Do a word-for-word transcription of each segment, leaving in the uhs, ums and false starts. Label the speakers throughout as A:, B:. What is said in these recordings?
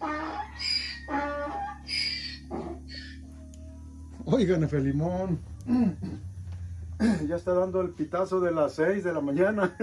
A: Oigan, Felimón, ya está dando el pitazo de las seis de la mañana.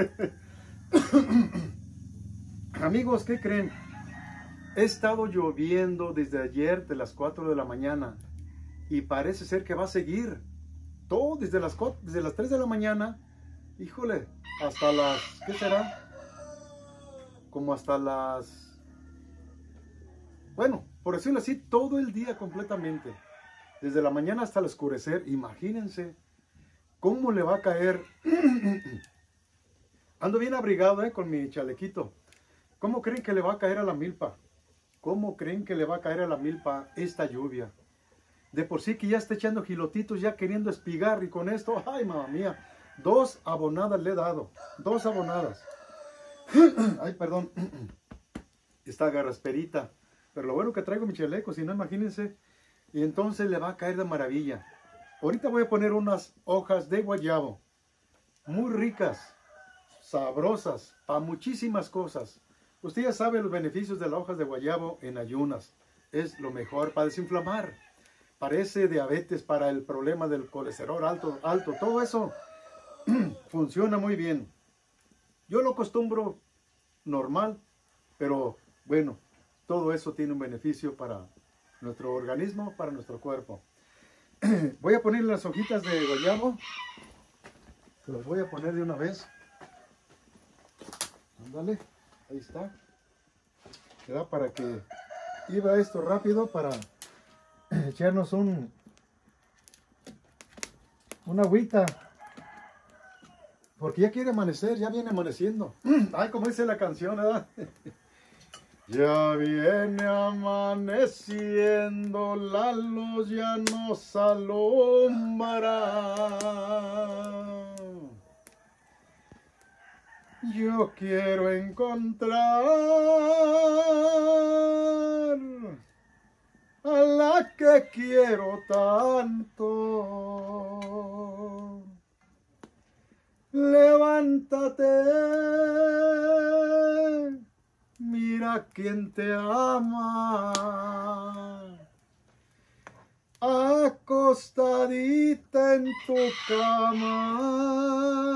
A: Amigos, ¿qué creen? He estado lloviendo desde ayer de las cuatro de la mañana y parece ser que va a seguir todo desde las, cuatro, desde las tres de la mañana, híjole, hasta las, ¿qué será? Como hasta las, bueno, por decirlo así, todo el día completamente. Desde la mañana hasta el oscurecer. Imagínense cómo le va a caer. Ando bien abrigado eh, con mi chalequito. ¿Cómo creen que le va a caer a la milpa? ¿Cómo creen que le va a caer a la milpa esta lluvia? De por sí que ya está echando gilotitos, ya queriendo espigar. Y con esto, ay mamá mía, dos abonadas le he dado. Dos abonadas. Ay, perdón. Esta garrasperita. Pero lo bueno que traigo mi chaleco, si no, imagínense. Y entonces le va a caer de maravilla. Ahorita voy a poner unas hojas de guayabo. Muy ricas, sabrosas, para muchísimas cosas. Usted ya sabe los beneficios de las hojas de guayabo en ayunas. Es lo mejor para desinflamar. Parece diabetes, para el problema del colesterol alto, alto. Todo eso funciona muy bien. Yo lo acostumbro normal, pero bueno, todo eso tiene un beneficio para nuestro organismo, para nuestro cuerpo. Voy a poner las hojitas de guayabo. Se las voy a poner de una vez. Ándale, ahí está. Queda para que iba esto rápido para echarnos un una agüita. Porque ya quiere amanecer, ya viene amaneciendo. Ay, como dice la canción, ¿verdad? Ya viene amaneciendo, la luz ya nos alumbra. Yo quiero encontrar a la que quiero tanto. Levántate. Mira quién te ama, acostadita en tu cama,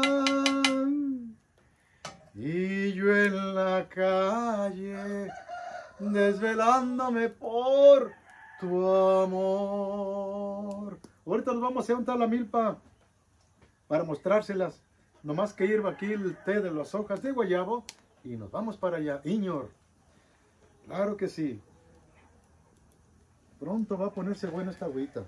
A: y yo en la calle, desvelándome por tu amor. Ahorita nos vamos a untar la milpa para mostrárselas. Nomás que hierva aquí el té de las hojas de guayabo. Y nos vamos para allá, Iñor. Claro que sí. Pronto va a ponerse buena esta agüita.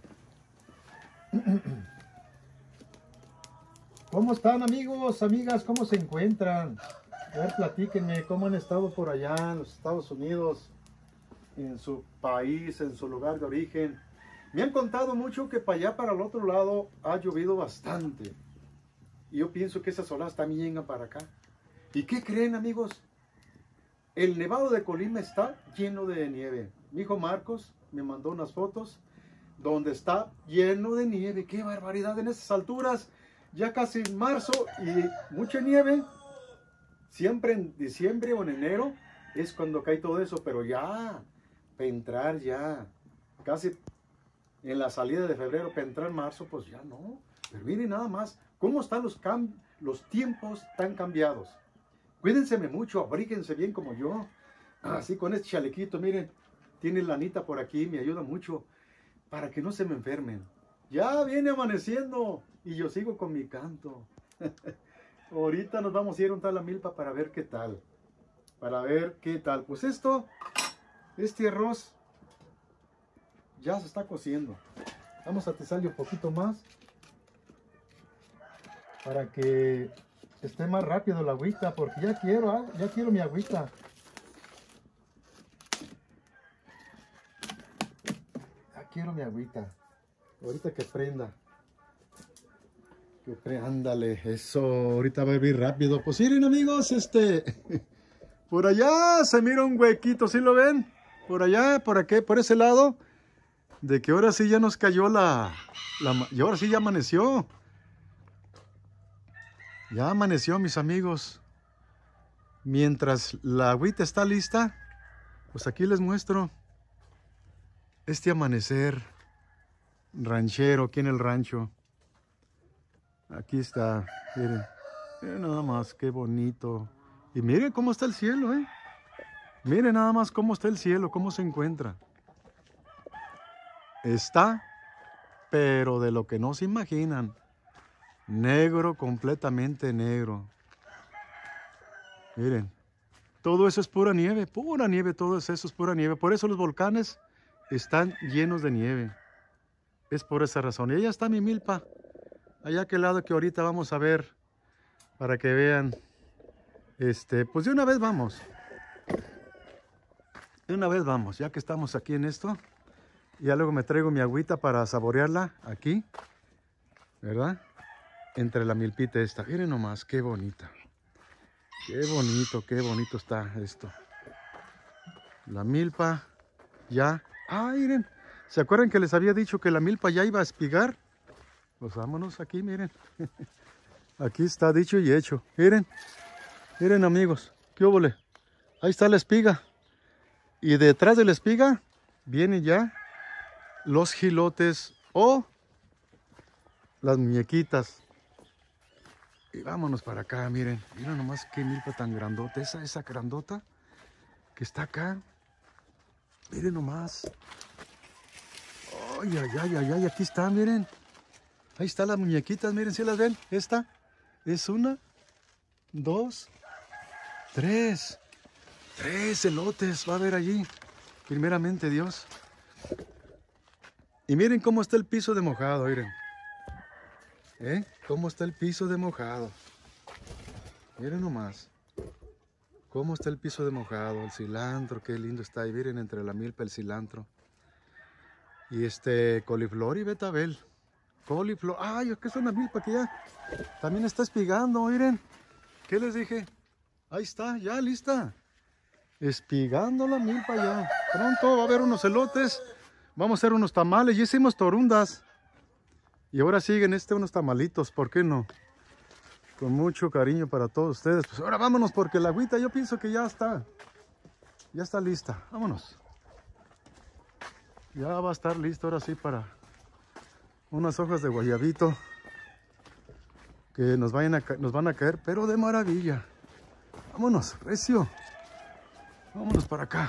A: ¿Cómo están, amigos, amigas? ¿Cómo se encuentran? A ver, platíquenme cómo han estado por allá en los Estados Unidos, en su país, en su lugar de origen. Me han contado mucho que para allá, para el otro lado, ha llovido bastante. Y yo pienso que esas olas también llegan para acá. ¿Y qué creen, amigos? El Nevado de Colima está lleno de nieve. Mi hijo Marcos me mandó unas fotos donde está lleno de nieve. ¡Qué barbaridad! En estas alturas, ya casi en marzo y mucha nieve. Siempre en diciembre o en enero es cuando cae todo eso. Pero ya, para entrar ya, casi en la salida de febrero, para entrar en marzo, pues ya no. Pero miren nada más, cómo están los, los tiempos tan cambiados. Cuídense mucho, abríguense bien como yo. Así con este chalequito, miren, tiene lanita por aquí, me ayuda mucho para que no se me enfermen. Ya viene amaneciendo y yo sigo con mi canto. Ahorita nos vamos a ir a untar la milpa para ver qué tal. Para ver qué tal. Pues esto, este arroz ya se está cociendo. Vamos a atizarle un poquito más para que esté más rápido la agüita, porque ya quiero, ya quiero mi agüita. Ya quiero mi agüita. Ahorita que prenda. Que prenda, ándale, eso, ahorita va a hervir rápido. Pues miren, amigos, este, por allá se mira un huequito, ¿sí lo ven? Por allá, por aquí, por ese lado, de que ahora sí ya nos cayó la, la y ahora sí ya amaneció. Ya amaneció, mis amigos. Mientras la agüita está lista, Pues aquí les muestro este amanecer ranchero aquí en el rancho. Aquí está, miren, miren nada más, qué bonito. Y miren cómo está el cielo, eh. Miren nada más cómo está el cielo, cómo se encuentra. Está, pero de lo que no se imaginan. Negro, completamente negro. Miren, todo eso es pura nieve, pura nieve, todo eso es pura nieve. Por eso los volcanes están llenos de nieve. Es por esa razón. Y allá está mi milpa. Allá a aquel lado que ahorita vamos a ver. Para que vean. Este, pues de una vez vamos. De una vez vamos, ya que estamos aquí en esto. Ya luego me traigo mi agüita para saborearla aquí. ¿Verdad? Entre la milpita esta. Miren nomás, qué bonita. Qué bonito, qué bonito está esto. La milpa ya. Ah, miren. ¿Se acuerdan que les había dicho que la milpa ya iba a espigar? Pues vámonos aquí, miren. Aquí está dicho y hecho. Miren. Miren, amigos. ¿Qué óvole? Ahí está la espiga. Y detrás de la espiga vienen ya los jilotes o las muñequitas. Y vámonos para acá, miren. Miren nomás qué milpa tan grandota. Esa, esa grandota que está acá. Miren nomás. Ay, ay, ay, ay, ay, aquí está, miren. Ahí están las muñequitas, miren, si las ven. Esta es una, dos, tres. Tres elotes va a haber allí. Primeramente Dios. Y miren cómo está el piso de mojado, miren. ¿Eh? Cómo está el piso de mojado. Miren nomás. Cómo está el piso de mojado. El cilantro, qué lindo está ahí. Miren entre la milpa el cilantro. Y este coliflor y betabel. Coliflor. Ay, es que es una milpa que ya también está espigando, miren. ¿Qué les dije? Ahí está, ya lista. Espigando la milpa ya. Pronto va a haber unos elotes. Vamos a hacer unos tamales. Ya hicimos torundas. Y ahora siguen este unos tamalitos. ¿Por qué no? Con mucho cariño para todos ustedes. Pues ahora vámonos porque la agüita yo pienso que ya está. Ya está lista. Vámonos. Ya va a estar listo ahora sí para unas hojas de guayabito. Que nos, vayan a, nos van a caer, pero de maravilla. Vámonos, recio. Vámonos para acá.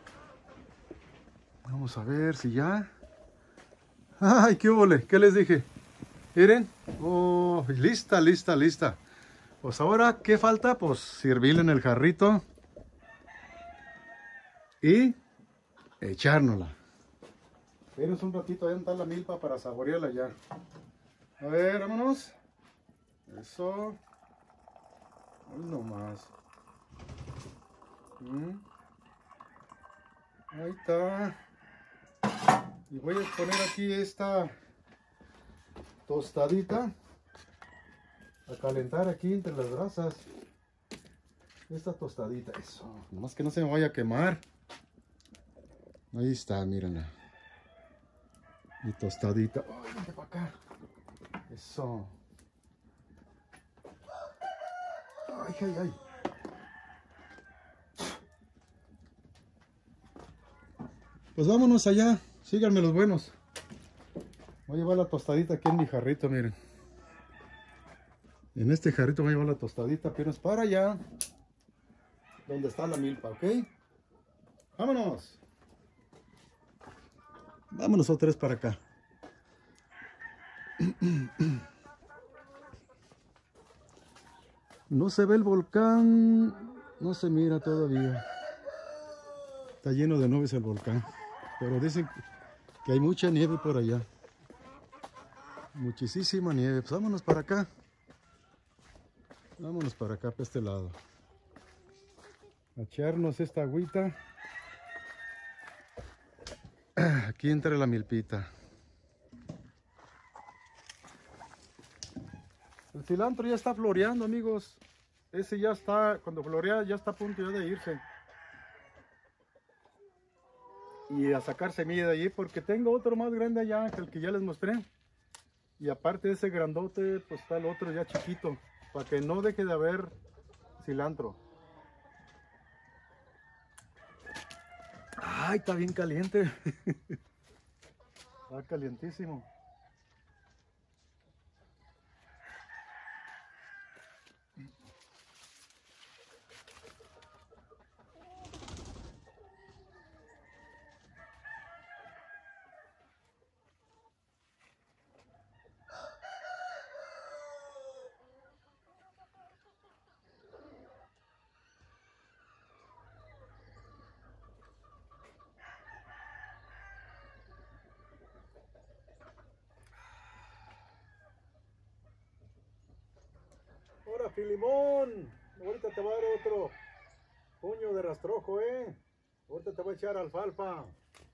A: Vamos a ver si ya. ¡Ay, qué hubo! ¿Qué les dije? Miren. Oh, lista, lista, lista. Pues ahora, ¿qué falta? Pues servirle en el jarrito. Y echárnosla. Espérense un ratito, ahí está la milpa para saborearla ya. A ver, vámonos. Eso. Uy, no más. ¿Mm? Ahí está. Y voy a poner aquí esta tostadita a calentar aquí entre las brasas. Esta tostadita, eso. Nomás que no se me vaya a quemar. Ahí está, mírenla. Mi tostadita. Ay, vente para acá. Eso. Ay, ay, ay. Pues vámonos allá. Síganme los buenos. Voy a llevar la tostadita aquí en mi jarrito, miren. En este jarrito voy a llevar la tostadita, pero es para allá. Donde está la milpa, ¿ok? Vámonos. Vámonos otra vez para acá. No se ve el volcán. No se mira todavía. Está lleno de nubes el volcán. Pero dicen que hay mucha nieve por allá. Muchísima nieve. Pues vámonos para acá. Vámonos para acá, para este lado. A echarnos esta agüita. Aquí entra la milpita. El cilantro ya está floreando, amigos. Ese ya está, cuando florea ya está a punto ya de irse. Y a sacar semilla de allí porque tengo otro más grande allá que el que ya les mostré. Y aparte de ese grandote, pues está el otro ya chiquito. Para que no deje de haber cilantro. Ay, está bien caliente. Está calientísimo. Ahora, Filimón, ahorita te voy a dar otro puño de rastrojo, eh. Ahorita te voy a echar alfalfa.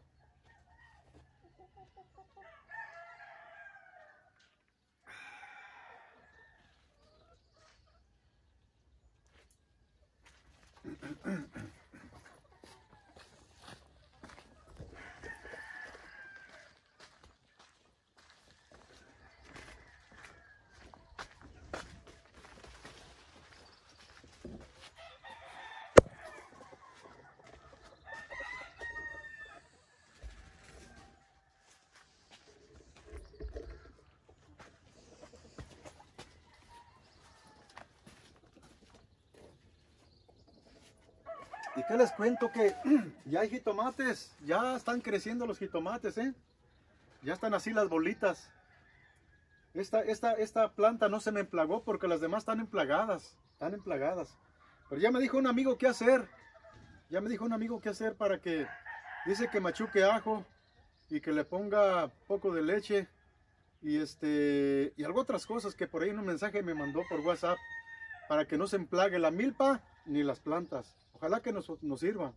A: ¿Y qué les cuento? Que ya hay jitomates, ya están creciendo los jitomates, ¿eh? Ya están así las bolitas. Esta, esta, esta planta no se me emplagó porque las demás están emplagadas, están emplagadas. Pero ya me dijo un amigo qué hacer, ya me dijo un amigo qué hacer para que, dice que machuque ajo y que le ponga poco de leche y este, y algo otras cosas que por ahí en un mensaje me mandó por WhatsApp para que no se emplague la milpa ni las plantas. Ojalá que nos, nos sirva.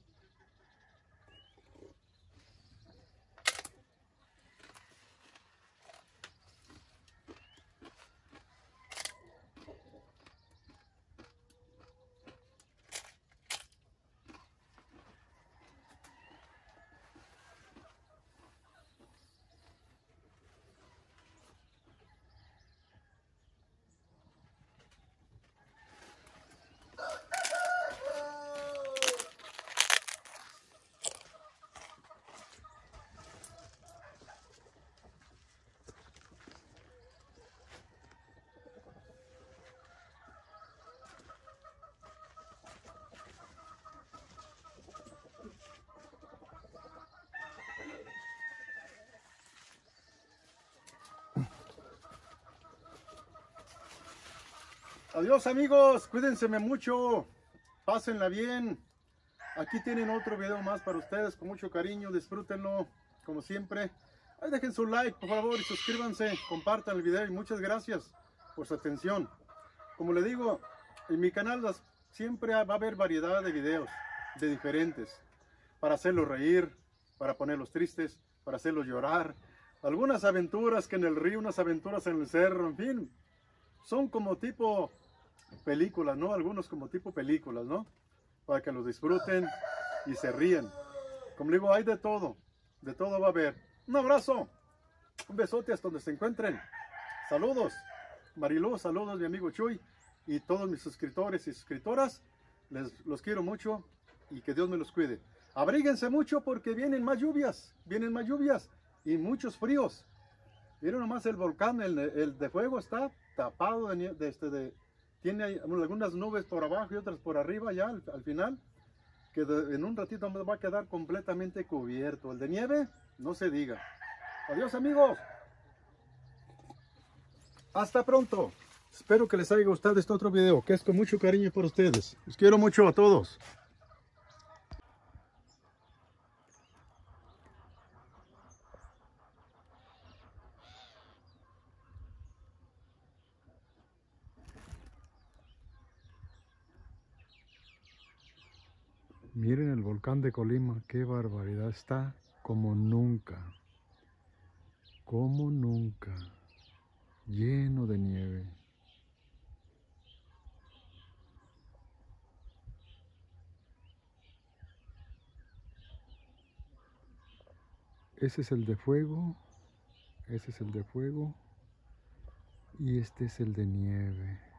A: Adiós amigos, cuídense mucho, pásenla bien. Aquí tienen otro video más para ustedes con mucho cariño, disfrútenlo como siempre. Ahí dejen su like por favor y suscríbanse, compartan el video y muchas gracias por su atención. Como le digo, en mi canal las, siempre va a haber variedad de videos de diferentes, para hacerlos reír, para ponerlos tristes, para hacerlos llorar, algunas aventuras que en el río, unas aventuras en el cerro, en fin, son como tipo películas, ¿no? Algunos como tipo películas, ¿no? Para que los disfruten y se ríen. Como digo, hay de todo, de todo va a haber. Un abrazo, un besote hasta donde se encuentren. Saludos, Marilú, saludos mi amigo Chuy y todos mis suscriptores y suscriptoras. Les los quiero mucho y que Dios me los cuide. Abríguense mucho porque vienen más lluvias, vienen más lluvias y muchos fríos. Vieron nomás el volcán, el, el de fuego está tapado de, de, este, de tiene algunas nubes por abajo y otras por arriba ya al, al final, que de, en un ratito más va a quedar completamente cubierto. El de nieve, no se diga. Adiós amigos. Hasta pronto. Espero que les haya gustado este otro video, que es con mucho cariño por ustedes. Los quiero mucho a todos. Miren el volcán de Colima, qué barbaridad, está como nunca, como nunca, lleno de nieve. Ese es el de fuego, ese es el de fuego y este es el de nieve.